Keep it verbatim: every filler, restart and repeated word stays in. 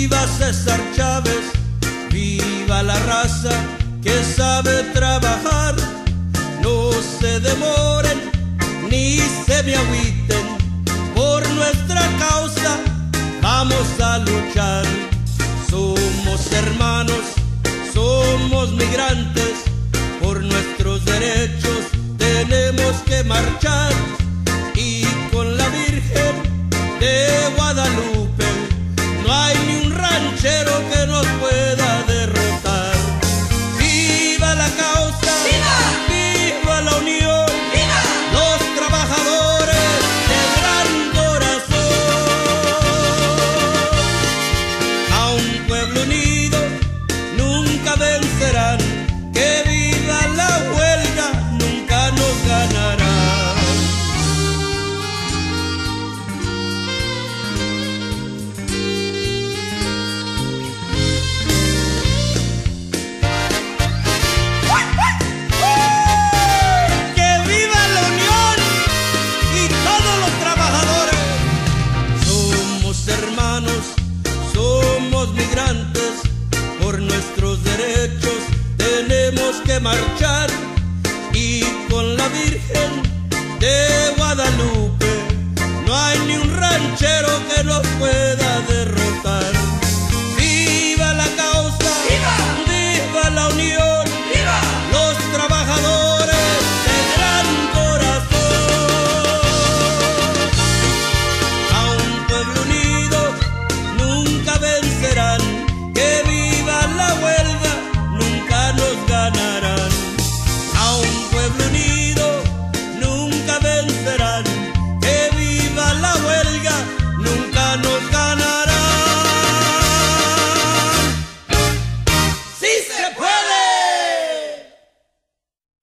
Viva César Chávez, viva la raza que sabe trabajar. No se demoren ni se me agüiten, por nuestra causa vamos a luchar. Somos hermanos, somos migrantes, por nuestros derechos tenemos que marchar. Y con la Virgen de Guadalupe no hay ni un ranchero que nos pueda derrotar. ¡Viva la causa! ¡Viva! ¡Viva la unión! ¡Viva! Los trabajadores de gran corazón. A un pueblo unido nunca vencerán. ¡Que viva la huelga! Nunca nos ganará. Por nuestros derechos tenemos que marchar. Y con la Virgen de Guadalupe no hay ni un ranchero que nos pueda